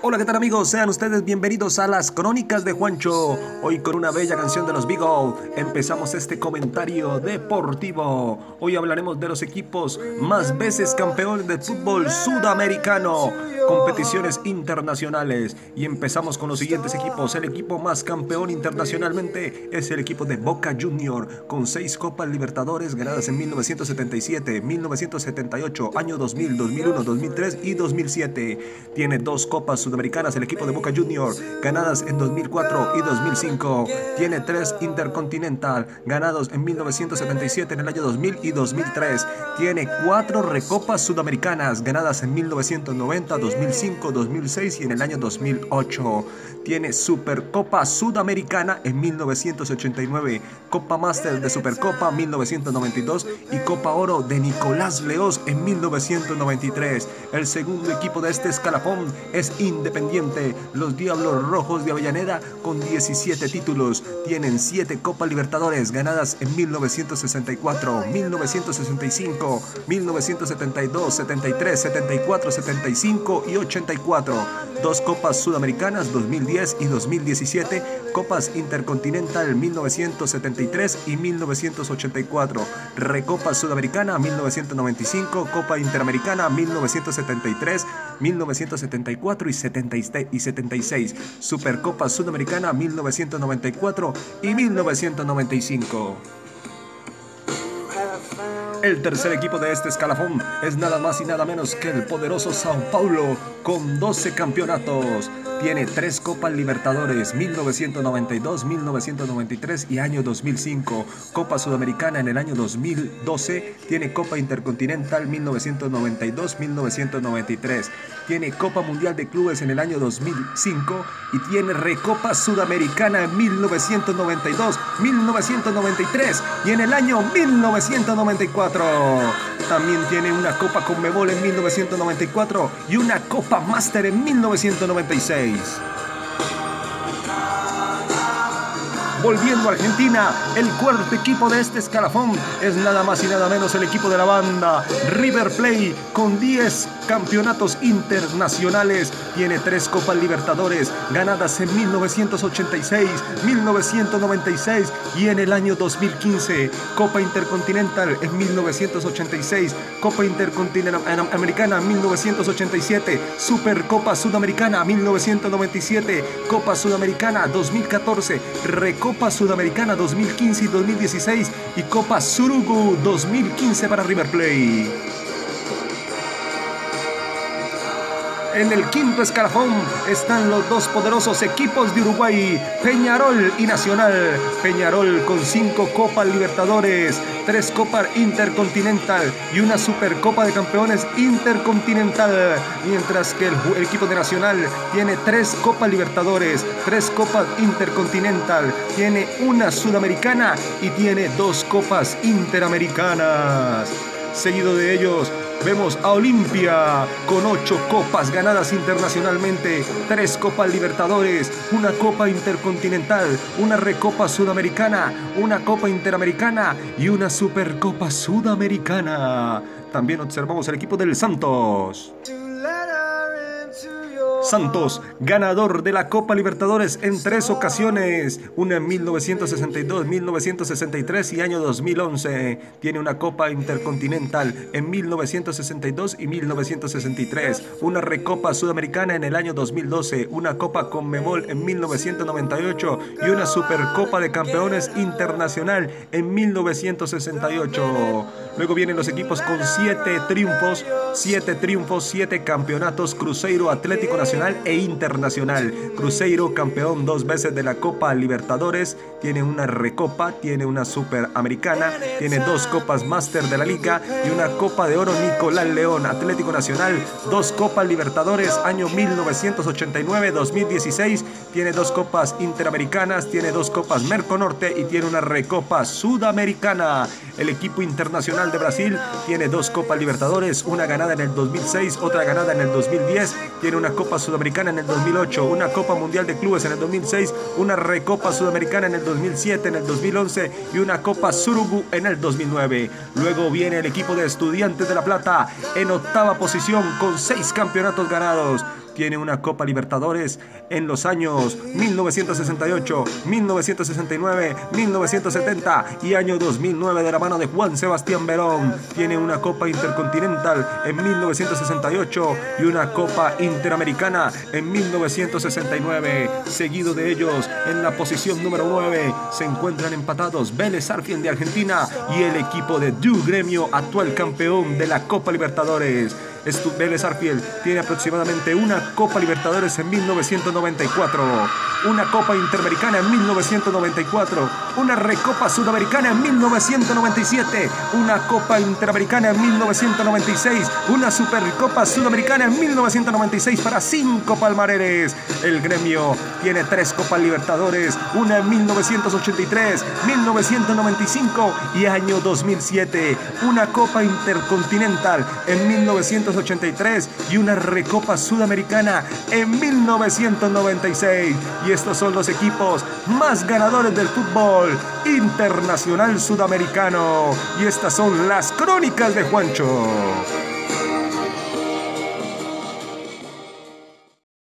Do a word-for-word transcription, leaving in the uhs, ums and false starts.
Hola, ¿qué tal amigos? Sean ustedes bienvenidos a las Crónicas de Juancho. Hoy con una bella canción de los Beagles empezamos este comentario deportivo. Hoy hablaremos de los equipos más veces campeones del fútbol sudamericano, competiciones internacionales. Y empezamos con los siguientes equipos. El equipo más campeón internacionalmente es el equipo de Boca Juniors, con seis Copas Libertadores ganadas en mil novecientos setenta y siete, mil novecientos setenta y ocho, año dos mil, dos mil uno, dos mil tres y dos mil siete. Tiene dos Copas Sudamericanas el equipo de Boca Juniors, ganadas en dos mil cuatro y dos mil cinco. Tiene tres Intercontinental, ganados en mil novecientos setenta y siete, en el año dos mil y dos mil tres. Tiene cuatro Recopas Sudamericanas, ganadas en mil novecientos noventa, dos mil cinco, dos mil seis y en el año dos mil ocho. Tiene Supercopa Sudamericana en mil novecientos ochenta y nueve, Copa Master de Supercopa mil novecientos noventa y dos y Copa Oro de Nicolás Leoz en mil novecientos noventa y tres. El segundo equipo de este escalafón es Independiente, los Diablos Rojos de Avellaneda, con diecisiete títulos. Tienen siete Copas Libertadores ganadas en mil novecientos sesenta y cuatro, mil novecientos sesenta y cinco, mil novecientos setenta y dos, setenta y tres, setenta y cuatro, setenta y cinco y ochenta y cuatro. Dos Copas Sudamericanas dos mil diez y dos mil diecisiete, Copas Intercontinental mil novecientos setenta y tres y mil novecientos ochenta y cuatro, Recopa Sudamericana mil novecientos noventa y cinco, Copa Interamericana mil novecientos setenta y tres, mil novecientos setenta y cuatro y setenta y seis, Supercopa Sudamericana mil novecientos noventa y cuatro y mil novecientos noventa y cinco. El tercer equipo de este escalafón es nada más y nada menos que el poderoso Sao Paulo, con doce campeonatos. Tiene tres Copas Libertadores, mil novecientos noventa y dos, mil novecientos noventa y tres y año dos mil cinco. Copa Sudamericana en el año dos mil doce. Tiene Copa Intercontinental mil novecientos noventa y dos, mil novecientos noventa y tres. Tiene Copa Mundial de Clubes en el año dos mil cinco y tiene Recopa Sudamericana en mil novecientos noventa y dos, mil novecientos noventa y tres y en el año mil novecientos noventa y cuatro. También tiene una Copa Conmebol en mil novecientos noventa y cuatro y una Copa Master en mil novecientos noventa y seis. Volviendo a Argentina, el cuarto equipo de este escalafón es nada más y nada menos el equipo de la banda River Plate, con diez campeonatos internacionales. Tiene tres Copas Libertadores ganadas en mil novecientos ochenta y seis, mil novecientos noventa y seis y en el año dos mil quince. Copa Intercontinental en mil novecientos ochenta y seis, Copa Interamericana en mil novecientos ochenta y siete, Supercopa Sudamericana mil novecientos noventa y siete, Copa Sudamericana dos mil catorce, Recopa Copa Sudamericana dos mil quince y dos mil dieciséis y Copa Surugu dos mil quince para River Plate. En el quinto escalafón están los dos poderosos equipos de Uruguay, Peñarol y Nacional. Peñarol con cinco Copas Libertadores, tres Copas Intercontinental y una Supercopa de Campeones Intercontinental, mientras que el, el equipo de Nacional tiene tres Copas Libertadores, tres Copas Intercontinental, tiene una Sudamericana y tiene dos Copas Interamericanas. Seguido de ellos vemos a Olimpia con ocho copas ganadas internacionalmente, tres Copas Libertadores, una Copa Intercontinental, una Recopa Sudamericana, una Copa Interamericana y una Supercopa Sudamericana. También observamos el equipo del Santos. Santos, ganador de la Copa Libertadores en tres ocasiones, una en mil novecientos sesenta y dos, mil novecientos sesenta y tres y año dos mil once. Tiene una Copa Intercontinental en mil novecientos sesenta y dos y mil novecientos sesenta y tres, una Recopa Sudamericana en el año dos mil doce, una Copa Conmebol en mil novecientos noventa y ocho y una Supercopa de Campeones Internacional en mil novecientos sesenta y ocho. Luego vienen los equipos con siete triunfos, siete triunfos, siete campeonatos: Cruzeiro, Atlético Nacional e Internacional. Cruzeiro, campeón dos veces de la Copa Libertadores, tiene una Recopa, tiene una Superamericana, tiene dos Copas Master de la Liga y una Copa de Oro Nicolás León. Atlético Nacional, dos Copas Libertadores, año mil novecientos ochenta y nueve, dos mil dieciséis, tiene dos Copas Interamericanas, tiene dos Copas Merconorte y tiene una Recopa Sudamericana. El equipo internacional de Brasil tiene dos Copas Libertadores, una ganada en el dos mil seis, otra ganada en el dos mil diez, tiene una Copa Sudamericana en el dos mil ocho, una Copa Mundial de Clubes en el dos mil seis, una Recopa Sudamericana en el dos mil siete, en el dos mil once y una Copa Surugu en el dos mil nueve. Luego viene el equipo de Estudiantes de La Plata en octava posición con seis campeonatos ganados. tiene una Copa Libertadores en los años mil novecientos sesenta y ocho, mil novecientos sesenta y nueve, mil novecientos setenta y año dos mil nueve de la mano de Juan Sebastián Verón. Tiene una Copa Intercontinental en mil novecientos sesenta y ocho y una Copa Interamericana en mil novecientos sesenta y nueve. Seguido de ellos, en la posición número nueve, se encuentran empatados Vélez Sarsfield de Argentina y el equipo de Du Gremio, actual campeón de la Copa Libertadores. Vélez Sarsfield tiene aproximadamente una Copa Libertadores en mil novecientos noventa y cuatro, una Copa Interamericana en mil novecientos noventa y cuatro, una Recopa Sudamericana en mil novecientos noventa y siete, una Copa Interamericana en mil novecientos noventa y seis, una Supercopa Sudamericana en mil novecientos noventa y seis para cinco palmareres. El Gremio tiene tres Copas Libertadores, una en mil novecientos ochenta y tres, mil novecientos noventa y cinco y año dos mil siete, una Copa Intercontinental en mil novecientos ochenta y tres y una Recopa Sudamericana en mil novecientos noventa y seis. Y estos son los equipos más ganadores del fútbol internacional sudamericano. Y estas son las crónicas de Juancho.